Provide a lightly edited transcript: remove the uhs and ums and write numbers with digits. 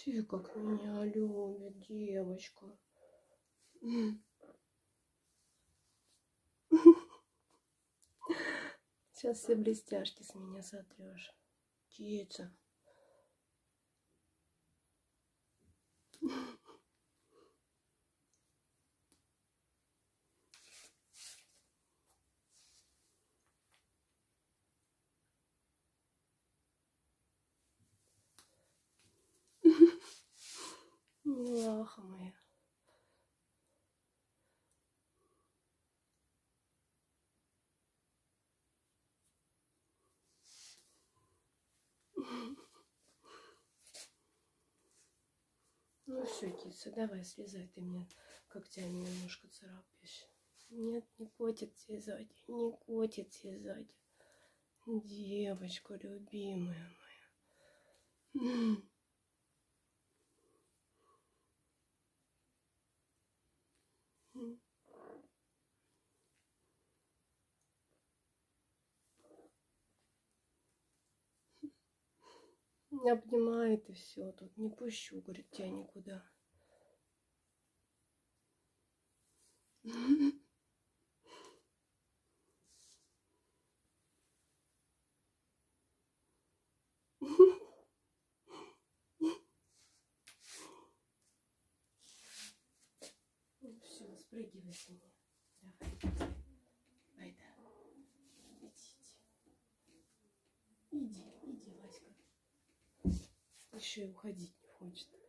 Ты как меня любит, девочка. Сейчас все блестяшки с меня сотрешь. Птица. Милаха моя. Ну все, киса, давай слезай, ты мне когтями немножко царапаешь. Нет, не котик тебе сзади, не котик тебе сзади. Девочка любимая моя. Обнимает и все, тут не пущу, говорит, тебя никуда. Ну все, спрыгивай с меня. Давай. Айда. Иди, Васька. Еще и уходить не хочет.